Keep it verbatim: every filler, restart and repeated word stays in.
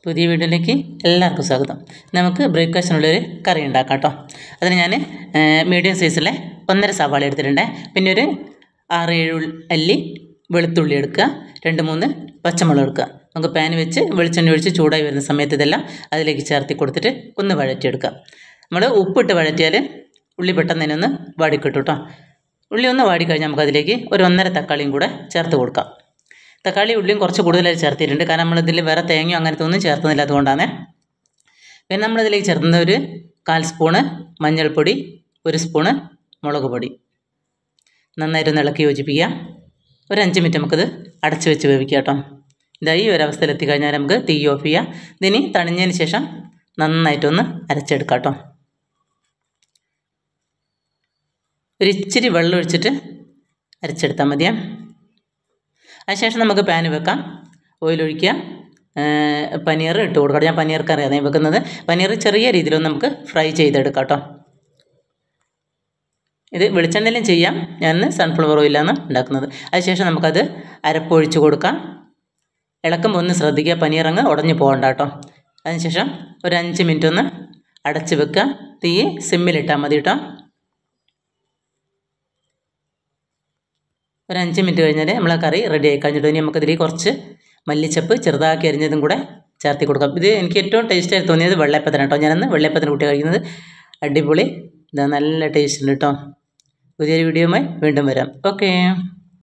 പുതിയ വീഡിയോയിലേക്ക് എല്ലാവർക്കും സ്വാഗതം. നമുക്ക് ബ്രേക്ക്ഫാസ്റ്റിനുള്ളൊരു കറി ഉണ്ടാക്കാം കേട്ടോ. അതിന് ഞാൻ മീഡിയം സൈസിലെ ഒന്നര സവാള എടുത്തിട്ടുണ്ട്. പിന്നെ ഒരു ആറ് ഏഴ് അല്ലി വെളുത്തുള്ളി എടുക്കുക, രണ്ട് മൂന്ന് പച്ചമുളക് എടുക്കുക. നമുക്ക് പാൻ വെച്ച് വെളിച്ചെണ്ണ ഒഴിച്ച് ചൂടായി വരുന്ന സമയത്ത് ഇതെല്ലാം അതിലേക്ക് ചേർത്തി കൊടുത്തിട്ട് ഒന്ന് വഴറ്റിയെടുക്കുക. നമ്മൾ ഉപ്പിട്ട് വഴറ്റിയാൽ ഉള്ളി പെട്ടെന്ന് തന്നെ ഒന്ന് വാടിക്കിട്ടും കേട്ടോ. ഉള്ളി ഒന്ന് വാടിക്കഴിഞ്ഞാൽ നമുക്കതിലേക്ക് ഒരു ഒന്നര തക്കാളിയും കൂടെ ചേർത്ത് കൊടുക്കാം. തക്കാളി ഉള്ളിയും കുറച്ച് കൂടുതലായി ചേർത്തിട്ടുണ്ട്, കാരണം നമ്മളിതിൽ വേറെ തേങ്ങയോ അങ്ങനത്തെ ഒന്നും ചേർത്തുന്നില്ല, അതുകൊണ്ടാണ്. പിന്നെ നമ്മളിതിലേക്ക് ചേർത്തുന്ന ഒരു കാൽ സ്പൂണ് മഞ്ഞൾപ്പൊടി, ഒരു സ്പൂണ് മുളക് പൊടി, നന്നായിട്ടൊന്ന് ഇളക്കി യോജിപ്പിക്കുക. ഒരു അഞ്ച് മിനിറ്റ് നമുക്കിത് അടച്ച് വെച്ച് വേവിക്കുക കേട്ടോ. ഇതായി ഒരവസ്ഥയിൽ എത്തിക്കഴിഞ്ഞാൽ നമുക്ക് തീ ഓഫ് ചെയ്യാം. ഇതിനി തണിഞ്ഞതിന് ശേഷം നന്നായിട്ടൊന്ന് അരച്ചെടുക്കാം കേട്ടോ. ഒരു ഇച്ചിരി വെള്ളം ഒഴിച്ചിട്ട് അരച്ചെടുത്താൽ മതിയാ. അതിനുശേഷം നമുക്ക് പാൻ വെക്കാം, ഓയിൽ ഒഴിക്കുക, പനീർ ഇട്ട് കൊടുക്കാം. ഞാൻ പനീർ കറിയാണ് വെക്കുന്നത്. പനീർ ചെറിയ രീതിയിലൊന്ന് നമുക്ക് ഫ്രൈ ചെയ്തെടുക്കാം കേട്ടോ. ഇത് വെളിച്ചെണ്ണയിലും ചെയ്യാം, ഞാൻ സൺഫ്ലവർ ഓയിലാണ് ഉണ്ടാക്കുന്നത്. അതിനുശേഷം നമുക്കത് അരപ്പൊഴിച്ച് കൊടുക്കാം. ഇളക്കുമ്പോൾ ഒന്ന് ശ്രദ്ധിക്കുക, പനീർ അങ്ങ് ഉടഞ്ഞു പോകണ്ട കേട്ടോ. അതിനുശേഷം ഒരു അഞ്ച് മിനിറ്റ് ഒന്ന് അടച്ച് വെക്കുക. തീ സിമ്മിലിട്ടാൽ മതി കേട്ടോ. ഒരു അഞ്ച് മിനിറ്റ് കഴിഞ്ഞാൽ നമ്മളെ കറി റെഡി ആയി കഴിഞ്ഞിട്ട് ഇനി നമുക്കിതിൽ കുറച്ച് മല്ലിച്ചപ്പ് ചെറുതാക്കി അരിഞ്ഞതും കൂടെ ചേർത്തി കൊടുക്കാം. ഇത് എനിക്ക് ഏറ്റവും ടേസ്റ്റായി തോന്നിയത് വെള്ളയപ്പത്തിന് കേട്ടോ. ഞാനന്ന് വെള്ളയപ്പത്തിന് കൂട്ടി കഴിക്കുന്നത് അടിപൊളി, ഇതാ നല്ല ടേസ്റ്റ് ഉണ്ട് കേട്ടോ. പുതിയൊരു വീഡിയോയുമായി വീണ്ടും വരാം. ഓക്കേ.